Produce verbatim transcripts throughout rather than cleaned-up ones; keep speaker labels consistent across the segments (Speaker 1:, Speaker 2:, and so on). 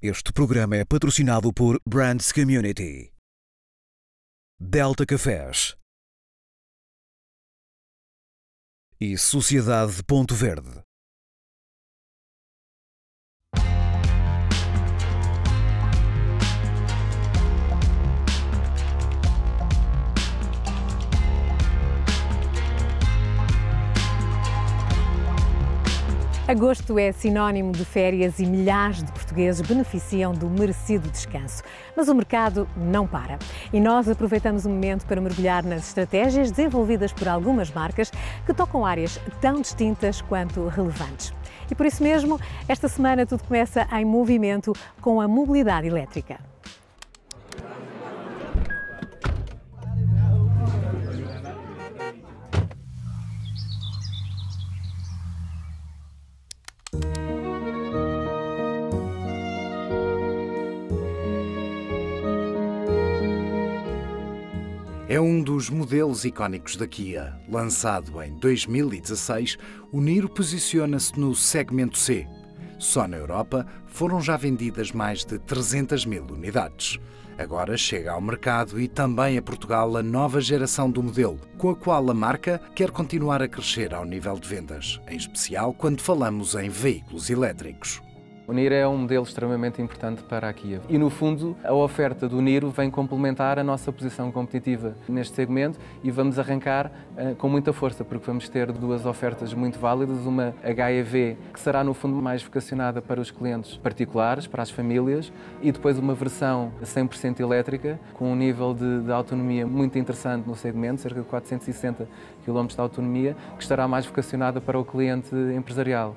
Speaker 1: Este programa é patrocinado por Brands Community, Delta Cafés e Sociedade Ponto Verde.
Speaker 2: Agosto é sinónimo de férias e milhares de portugueses beneficiam do merecido descanso. Mas o mercado não para. E nós aproveitamos o momento para mergulhar nas estratégias desenvolvidas por algumas marcas que tocam áreas tão distintas quanto relevantes. E por isso mesmo, esta semana tudo começa em movimento com a mobilidade elétrica.
Speaker 3: É um dos modelos icónicos da Kia. Lançado em dois mil e dezasseis, o Niro posiciona-se no segmento C. Só na Europa foram já vendidas mais de trezentas mil unidades. Agora chega ao mercado e também a Portugal a nova geração do modelo, com a qual a marca quer continuar a crescer ao nível de vendas, em especial quando falamos em veículos elétricos.
Speaker 4: O Niro é um modelo extremamente importante para a Kia e, no fundo, a oferta do Niro vem complementar a nossa posição competitiva neste segmento e vamos arrancar uh, com muita força, porque vamos ter duas ofertas muito válidas, uma H E V, que será, no fundo, mais vocacionada para os clientes particulares, para as famílias, e depois uma versão cem por cento elétrica, com um nível de, de autonomia muito interessante no segmento, cerca de quatrocentos e sessenta quilómetros de autonomia, que estará mais vocacionada para o cliente empresarial.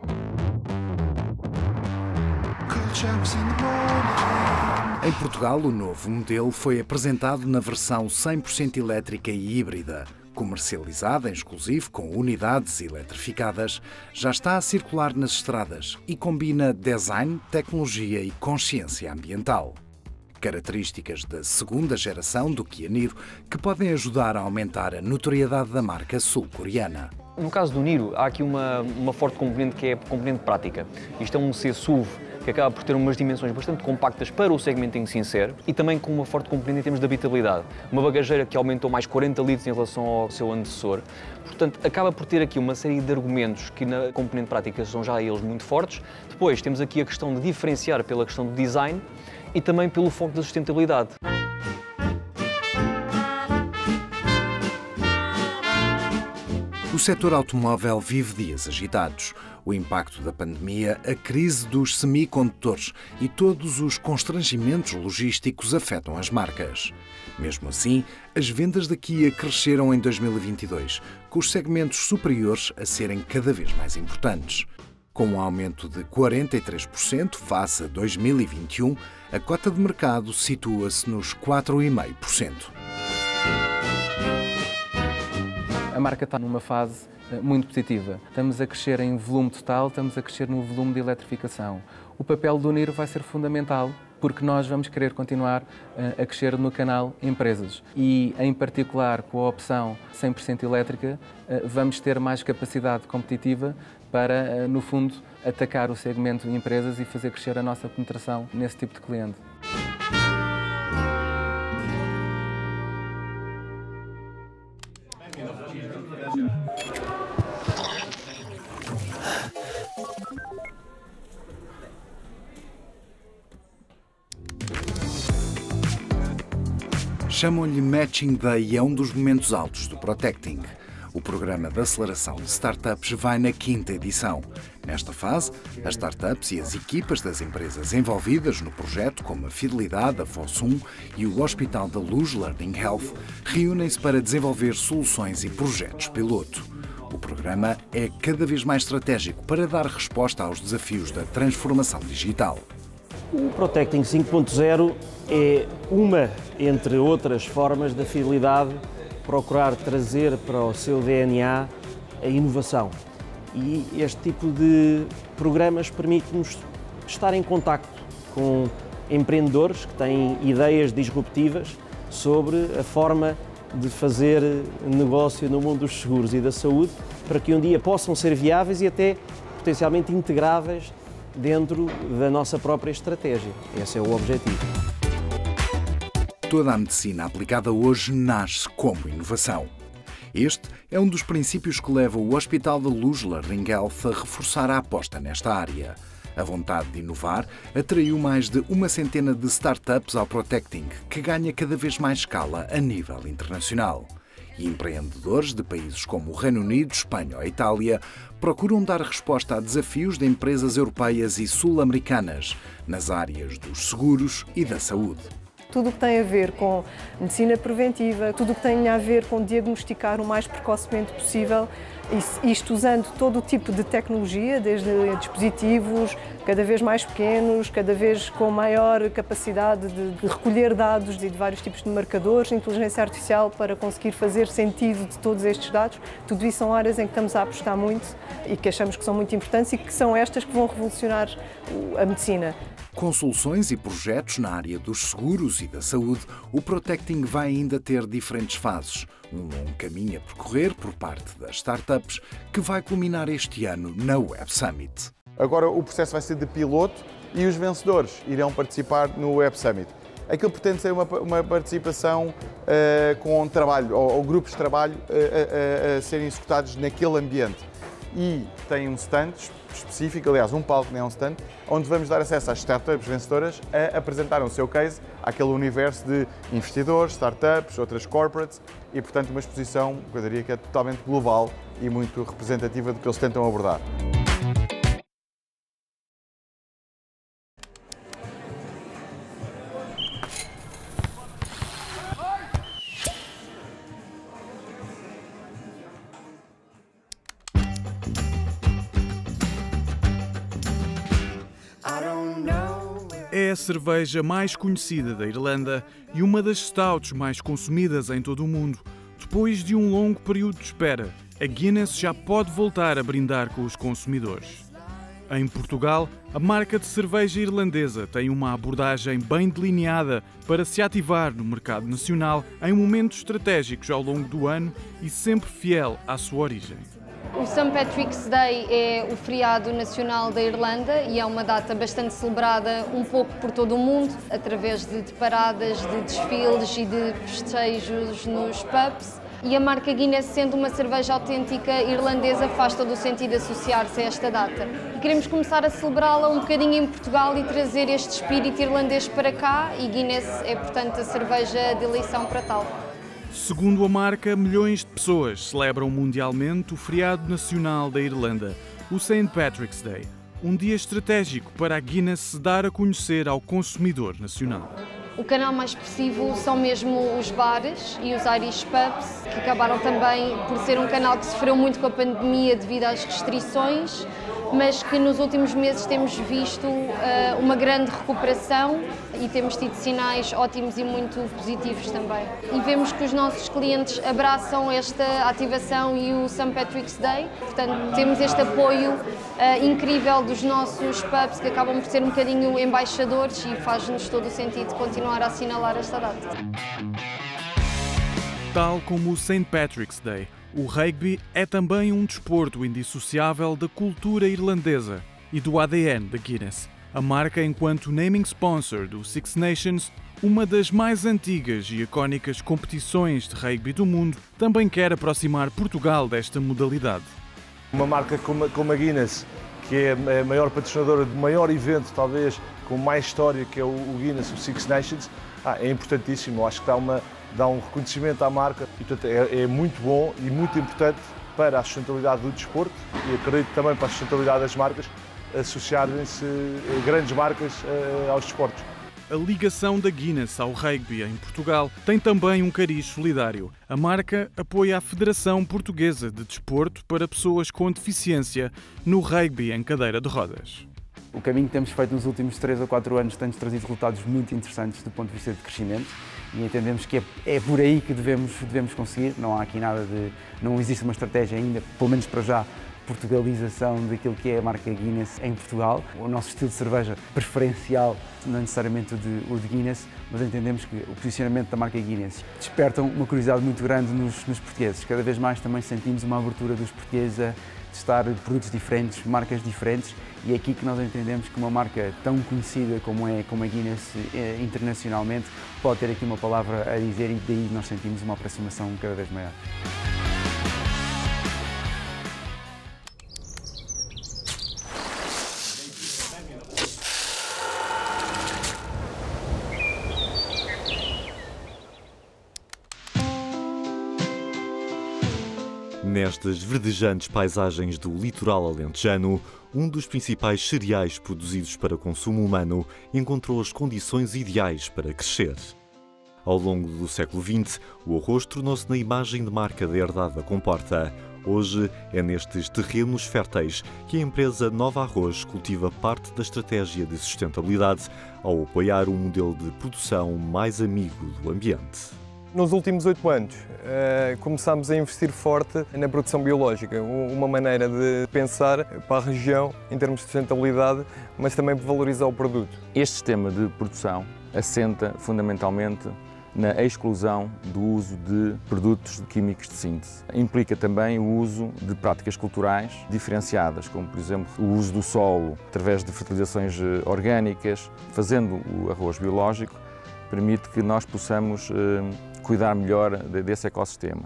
Speaker 3: Em Portugal, o novo modelo foi apresentado na versão cem por cento elétrica e híbrida. Comercializada em exclusivo com unidades eletrificadas, já está a circular nas estradas e combina design, tecnologia e consciência ambiental. Características da segunda geração do Kia Niro que podem ajudar a aumentar a notoriedade da marca sul-coreana.
Speaker 5: No caso do Niro, há aqui uma, uma forte componente que é a componente prática. Isto é um C S U V que acaba por ter umas dimensões bastante compactas para o segmento em que se insere e também com uma forte componente em termos de habitabilidade. Uma bagageira que aumentou mais quarenta litros em relação ao seu antecessor. Portanto, acaba por ter aqui uma série de argumentos que na componente prática são já eles muito fortes. Depois temos aqui a questão de diferenciar pela questão do design e também pelo foco da sustentabilidade.
Speaker 3: O setor automóvel vive dias agitados. O impacto da pandemia, a crise dos semicondutores e todos os constrangimentos logísticos afetam as marcas. Mesmo assim, as vendas da Kia cresceram em dois mil e vinte e dois, com os segmentos superiores a serem cada vez mais importantes. Com um aumento de quarenta e três por cento face a dois mil e vinte e um, a cota de mercado situa-se nos quatro vírgula cinco por cento.
Speaker 4: A marca está numa fase muito positiva. Estamos a crescer em volume total, estamos a crescer no volume de eletrificação. O papel do Niro vai ser fundamental porque nós vamos querer continuar a crescer no canal empresas e, em particular, com a opção cem por cento elétrica, vamos ter mais capacidade competitiva para, no fundo, atacar o segmento de empresas e fazer crescer a nossa penetração nesse tipo de cliente.
Speaker 3: Chamam-lhe Matching Day e é um dos momentos altos do Protecting. O programa de aceleração de startups vai na quinta edição. Nesta fase, as startups e as equipas das empresas envolvidas no projeto, como a Fidelidade, a Fossum e o Hospital da Luz Learning Health, reúnem-se para desenvolver soluções e projetos piloto. O programa é cada vez mais estratégico para dar resposta aos desafios da transformação digital.
Speaker 6: O Protecting cinco ponto zero é uma, entre outras formas, da Fidelidade procurar trazer para o seu D N A a inovação. E este tipo de programas permite-nos estar em contacto com empreendedores que têm ideias disruptivas sobre a forma de fazer negócio no mundo dos seguros e da saúde para que um dia possam ser viáveis e até potencialmente integráveis dentro da nossa própria estratégia. Esse é o objetivo.
Speaker 3: Toda a medicina aplicada hoje nasce como inovação. Este é um dos princípios que leva o Hospital da Luz Learning Health a reforçar a aposta nesta área. A vontade de inovar atraiu mais de uma centena de startups ao Protecting, que ganha cada vez mais escala a nível internacional. E empreendedores de países como o Reino Unido, Espanha ou Itália procuram dar resposta a desafios de empresas europeias e sul-americanas nas áreas dos seguros e da saúde.
Speaker 7: Tudo o que tem a ver com medicina preventiva, tudo o que tem a ver com diagnosticar o mais precocemente possível, isto usando todo o tipo de tecnologia, desde dispositivos cada vez mais pequenos, cada vez com maior capacidade de recolher dados de vários tipos de marcadores, inteligência artificial para conseguir fazer sentido de todos estes dados. Tudo isso são áreas em que estamos a apostar muito e que achamos que são muito importantes e que são estas que vão revolucionar a medicina.
Speaker 3: Com soluções e projetos na área dos seguros e da saúde, o Protecting vai ainda ter diferentes fases. Um longo caminho a percorrer por parte das startups, que vai culminar este ano na Web Summit.
Speaker 8: Agora o processo vai ser de piloto e os vencedores irão participar no Web Summit. Aquilo pretende ser uma, uma participação uh, com trabalho, ou, ou grupos de trabalho uh, uh, uh, a serem executados naquele ambiente. E tem um stand específico, aliás um palco, não é um stand, onde vamos dar acesso às startups vencedoras a apresentar o seu case àquele universo de investidores, startups, outras corporates e, portanto, uma exposição, eu diria que é totalmente global e muito representativa do que eles tentam abordar.
Speaker 9: É a cerveja mais conhecida da Irlanda e uma das stouts mais consumidas em todo o mundo. Depois de um longo período de espera, a Guinness já pode voltar a brindar com os consumidores. Em Portugal, a marca de cerveja irlandesa tem uma abordagem bem delineada para se ativar no mercado nacional em momentos estratégicos ao longo do ano e sempre fiel à sua origem.
Speaker 10: O Saint Patrick's Day é o feriado nacional da Irlanda e é uma data bastante celebrada um pouco por todo o mundo, através de, de paradas, de desfiles e de festejos nos pubs. E a marca Guinness, sendo uma cerveja autêntica irlandesa, faz todo o sentido associar-se a esta data. E queremos começar a celebrá-la um bocadinho em Portugal e trazer este espírito irlandês para cá, e Guinness é, portanto, a cerveja de eleição para tal.
Speaker 9: Segundo a marca, milhões de pessoas celebram mundialmente o feriado nacional da Irlanda, o Saint Patrick's Day, um dia estratégico para a Guinness se dar a conhecer ao consumidor nacional.
Speaker 10: O canal mais expressivo são mesmo os bares e os Irish pubs, que acabaram também por ser um canal que sofreu muito com a pandemia devido às restrições, mas que nos últimos meses temos visto uh, uma grande recuperação e temos tido sinais ótimos e muito positivos também. E vemos que os nossos clientes abraçam esta ativação e o Saint Patrick's Day, portanto temos este apoio uh, incrível dos nossos pubs, que acabam por ser um bocadinho embaixadores, e faz-nos todo o sentido continuar a assinalar esta data.
Speaker 9: Tal como o Saint Patrick's Day, o rugby é também um desporto indissociável da cultura irlandesa e do A D N da Guinness. A marca, enquanto naming sponsor do Six Nations, uma das mais antigas e icónicas competições de rugby do mundo, também quer aproximar Portugal desta modalidade.
Speaker 11: Uma marca como a Guinness, que é a maior patrocinadora do maior evento, talvez, com mais história, que é o Guinness, o Six Nations, ah, é importantíssimo. Acho que dá, uma, dá um reconhecimento à marca e, portanto, é, é muito bom e muito importante para a sustentabilidade do desporto e acredito também para a sustentabilidade das marcas associarem-se grandes marcas uh, aos desportos.
Speaker 9: A ligação da Guinness ao rugby em Portugal tem também um cariz solidário. A marca apoia a Federação Portuguesa de Desporto para pessoas com deficiência no rugby em cadeira de rodas.
Speaker 12: O caminho que temos feito nos últimos três ou quatro anos tem-nos trazido resultados muito interessantes do ponto de vista de crescimento e entendemos que é, é por aí que devemos, devemos conseguir. Não há aqui nada de... não existe uma estratégia ainda, pelo menos para já, portugalização daquilo que é a marca Guinness em Portugal. O nosso estilo de cerveja preferencial não é necessariamente o de, o de Guinness, mas entendemos que o posicionamento da marca Guinness desperta uma curiosidade muito grande nos, nos portugueses. Cada vez mais também sentimos uma abertura dos portugueses a testar produtos diferentes, marcas diferentes, e é aqui que nós entendemos que uma marca tão conhecida como é como a Guinness eh, internacionalmente pode ter aqui uma palavra a dizer, e daí nós sentimos uma aproximação cada vez maior.
Speaker 13: Nestas verdejantes paisagens do litoral alentejano, um dos principais cereais produzidos para consumo humano encontrou as condições ideais para crescer. Ao longo do século vinte, o arroz tornou-se na imagem de marca da herdade Comporta. Hoje é nestes terrenos férteis que a empresa Nova Arroz cultiva parte da estratégia de sustentabilidade ao apoiar um modelo de produção mais amigo do ambiente.
Speaker 14: Nos últimos oito anos, uh, começámos a investir forte na produção biológica, uma maneira de pensar para a região em termos de sustentabilidade, mas também para valorizar o produto.
Speaker 15: Este sistema de produção assenta fundamentalmente na exclusão do uso de produtos químicos de síntese. Implica também o uso de práticas culturais diferenciadas, como por exemplo o uso do solo através de fertilizações orgânicas. Fazendo o arroz biológico, permite que nós possamos uh, cuidar melhor desse ecossistema.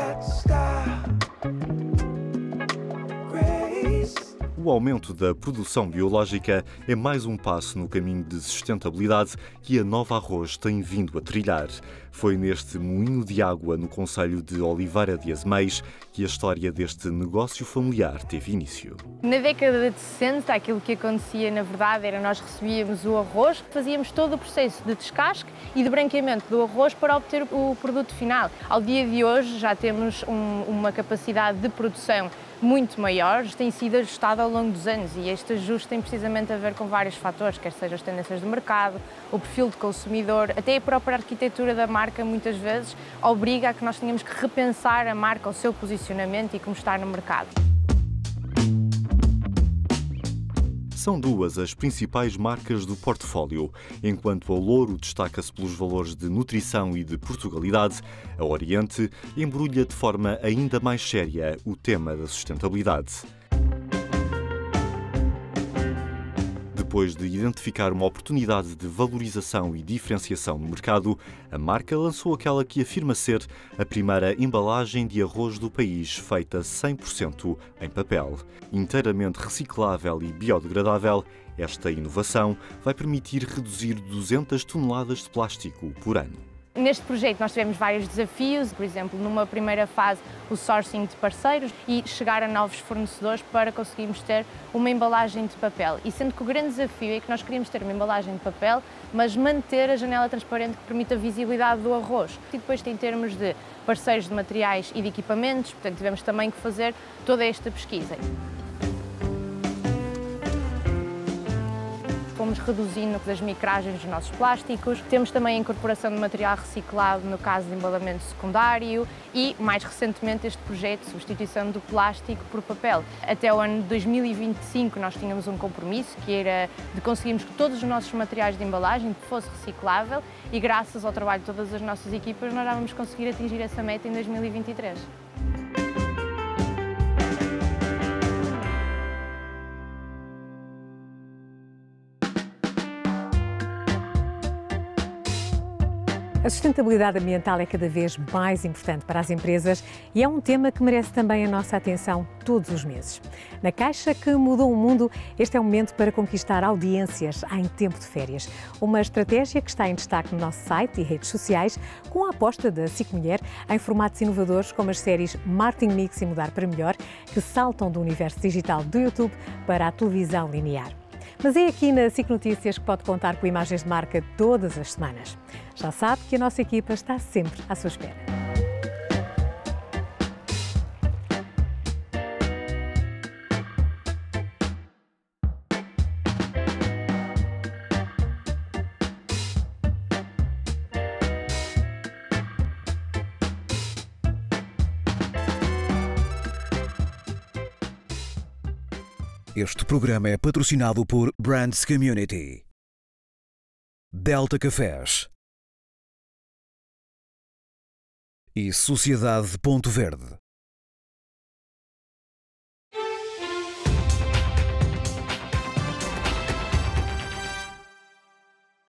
Speaker 13: O aumento da produção biológica é mais um passo no caminho de sustentabilidade que a Nova Arroz tem vindo a trilhar. Foi neste moinho de água no concelho de Oliveira de Azeméis que a história deste negócio familiar teve início.
Speaker 16: Na década de sessenta, aquilo que acontecia, na verdade, era nós recebíamos o arroz, fazíamos todo o processo de descasque e de branqueamento do arroz para obter o produto final. Ao dia de hoje já temos um, uma capacidade de produção muito maior, tem sido ajustado ao longo dos anos, e este ajuste tem precisamente a ver com vários fatores, quer sejam as tendências do mercado, o perfil de consumidor, até a própria arquitetura da marca muitas vezes obriga a que nós tenhamos que repensar a marca, o seu posicionamento e como está no mercado.
Speaker 13: São duas as principais marcas do portfólio. Enquanto a Louro destaca-se pelos valores de nutrição e de Portugalidade, a Oriente embrulha de forma ainda mais séria o tema da sustentabilidade. Depois de identificar uma oportunidade de valorização e diferenciação no mercado, a marca lançou aquela que afirma ser a primeira embalagem de arroz do país feita cem por cento em papel. Inteiramente reciclável e biodegradável, esta inovação vai permitir reduzir duzentas toneladas de plástico por ano.
Speaker 16: Neste projeto nós tivemos vários desafios, por exemplo, numa primeira fase o sourcing de parceiros e chegar a novos fornecedores para conseguirmos ter uma embalagem de papel. E sendo que o grande desafio é que nós queríamos ter uma embalagem de papel, mas manter a janela transparente que permite a visibilidade do arroz. E depois em termos de parceiros de materiais e de equipamentos, portanto tivemos também que fazer toda esta pesquisa. Fomos reduzindo as micragens dos nossos plásticos. Temos também a incorporação de material reciclado no caso de embalamento secundário e, mais recentemente, este projeto de substituição do plástico por papel. Até o ano de dois mil e vinte e cinco nós tínhamos um compromisso que era de conseguirmos que todos os nossos materiais de embalagem fosse reciclável e, graças ao trabalho de todas as nossas equipas, nós já vamos conseguir atingir essa meta em dois mil e vinte e três.
Speaker 2: A sustentabilidade ambiental é cada vez mais importante para as empresas e é um tema que merece também a nossa atenção todos os meses. Na Caixa que mudou o mundo, este é o momento para conquistar audiências em tempo de férias. Uma estratégia que está em destaque no nosso site e redes sociais, com a aposta da SIC Mulher em formatos inovadores como as séries Marketing Mix e Mudar para Melhor, que saltam do universo digital do YouTube para a televisão linear. Mas é aqui na SIC Notícias que pode contar com imagens de marca todas as semanas. Já sabe que a nossa equipa está sempre à sua espera.
Speaker 1: Este programa é patrocinado por Brands Community, Delta Cafés e Sociedade Ponto Verde.